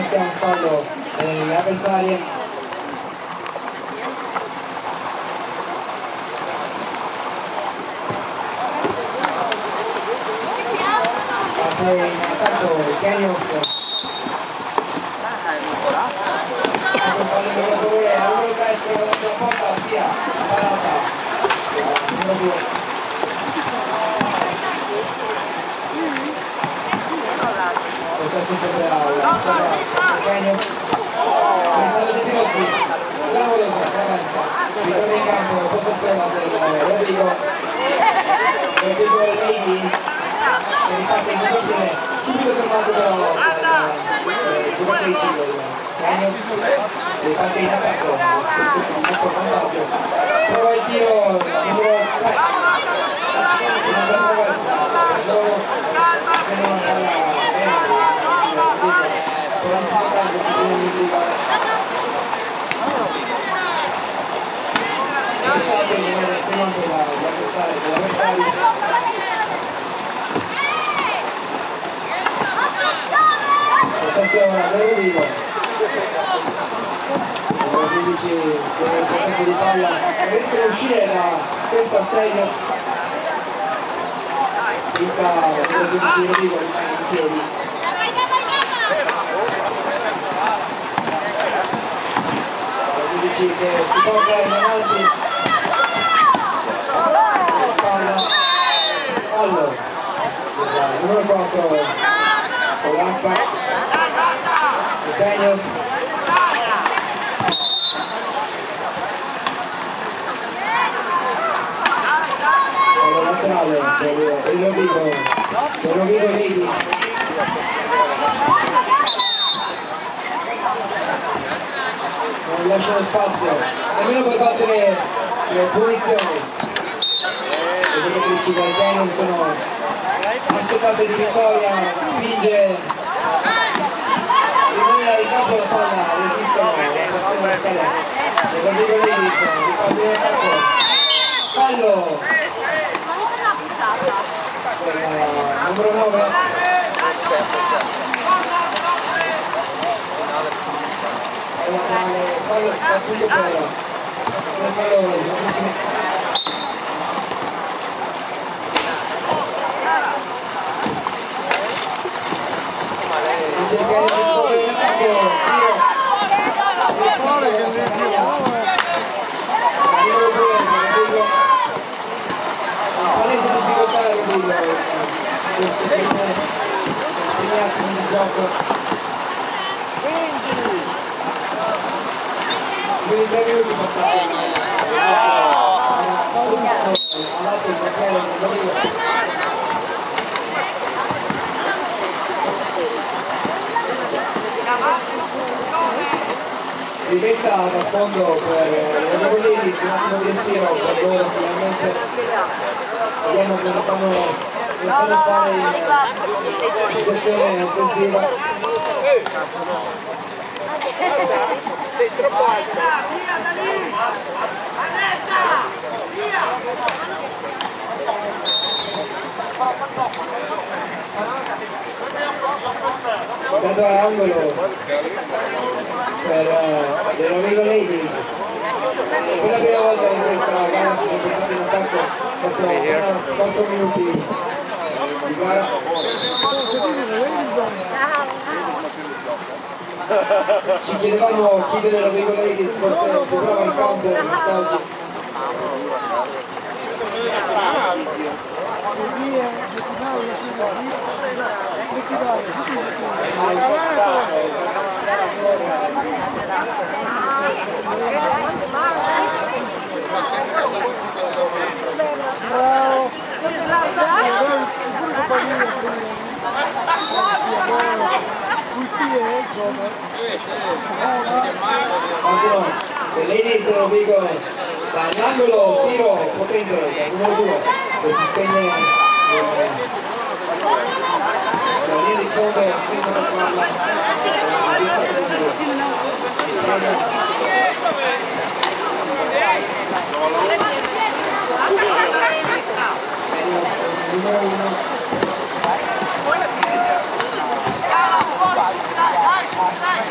grazie a un fallo avversario. Poi in attacco Kenyon fallo per favore al numero 3 della porta via parata numero 2. Possesso sempre alla Kenyon Alessandro Gentilosi, clamorosa presenza, ritorno in campo, possesso del Rodrigo Leghi che riparte in contropiede, subito fermato però giocatrici del Kenyon, riparte in attacco, molto vantaggio, prova il tiro numero 3, una bella traversa, gioco che non fa la possesso del Rodrigo, numero 15 del possesso di palla, riescono a uscire da questo assedio, Inca numero 15 di Rodrigo rimane in piedi. Che si porta in avanti, fallo numero 4 Polacca, impegno fallo laterale per il Rodrigo Leghi. Non lasciano spazio nemmeno per battere le punizioni. Le giocatrici del Kenyon sono assetate di vittoria, spinge rimane al ricampo la palla, resistono la pressione del Salè. Le Rodrigo Davis riparte in attacco, fallo per numero 9. Fallo appunto per cercare di scoprire in attacco, palese difficoltà Rodrigo questi primi attimi di gioco. Quindi 3 minuti passati allato il portiere Rodrigo. Rimessa dal fondo per Rodrigo Leghi, un attimo di respiro per loro finalmente. Vediamo cosa stanno fare in situazione offensiva. Sei troppo alto. Dato all'angolo per le Rodrigo Ladies. Per la prima volta in questa gara si sono portati in attacco dopo 4 minuti di gara. Ci chiedevamo chi delle Rodrigo Ladies fosse più brava in campo quest'oggi. Le Ladies Rodrigo dall'angolo, tiro potente dal numero 2 che si spegne la linea di fondo senza fermarla. Numero 1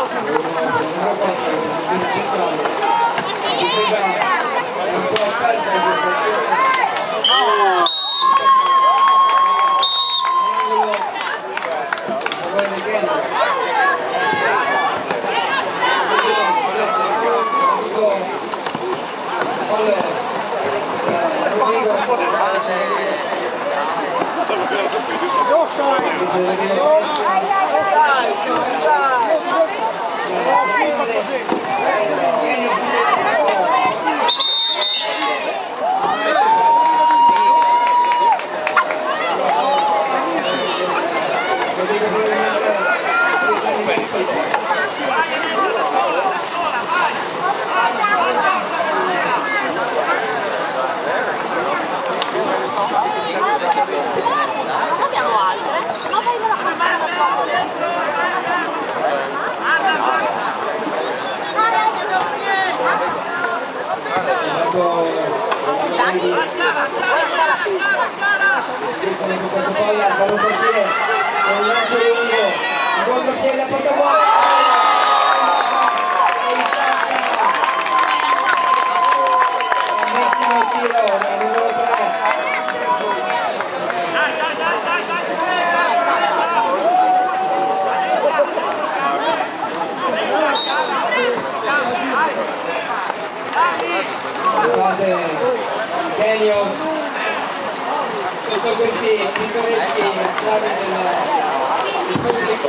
sotto questi pittoreschi applausi del pubblico.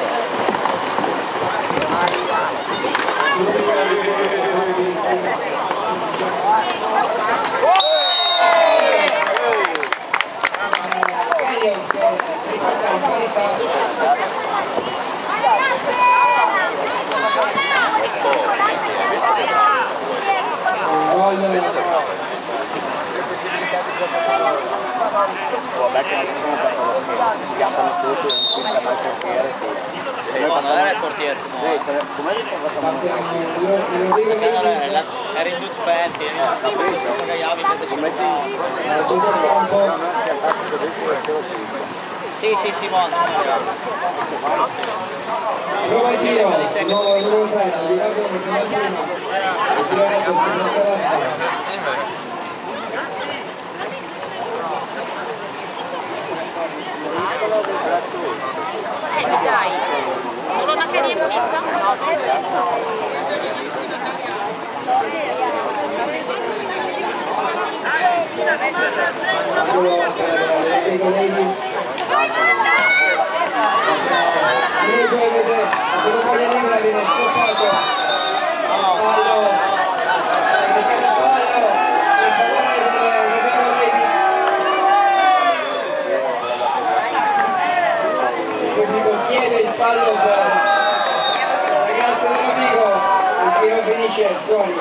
Vabbè che non sono perché si chiamano tutto in questa mal portiere che noi quando era il portiere come era in due spenti sì Simone prova il tiro numero 3 al di là del prima il tiretto dai, solo una carriera pizza? No, fallo per ragazzo dell'amico, il tiro finisce fuori.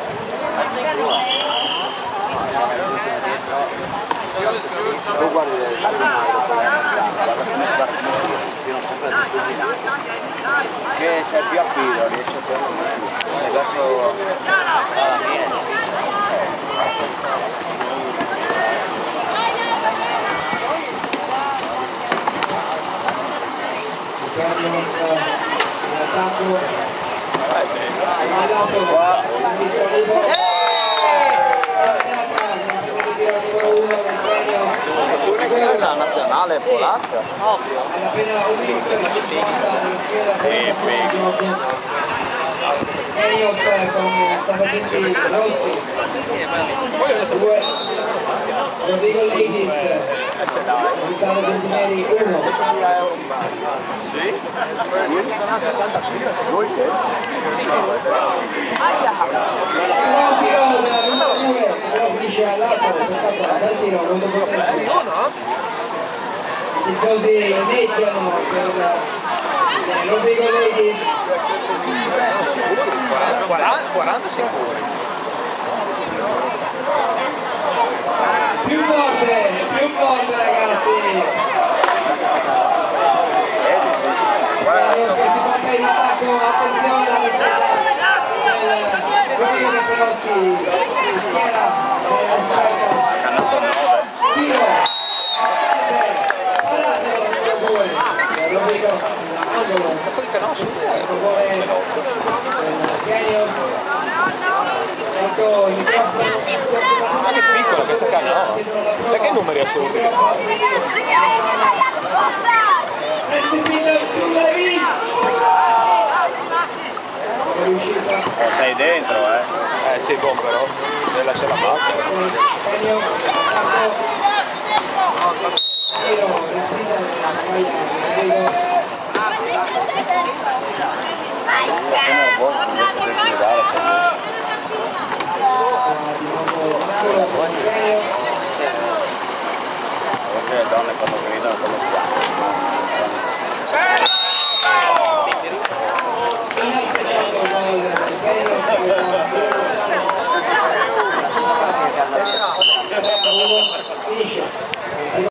tu guardi che c'è più appido, riesce a fare verso alla fine. L'attacco la nazionale polacca ovvio appena un minuto con Sabatini Rossi Rodrigo Ladies Gonzalo Gentinelli 1 sì? Sono a 60 kg un tiro della numero 2 però finisce all'altro per fatto dal tiro non dopo tempo i tifosi inneggiano per Rodrigo Ladies 40 sicuri più forte ragazzi che si porta in attacco attenzione alla difesa Rodrigo però si schiera tiro parate Rodrigo angolo favore del genio. Ecco il microfono. Ma che piccola questa canna, no? Sai che numeri assurdi che fa? Sei dentro, Sì, buon però. Deve lasciare la faccia. Le donne quando gridano come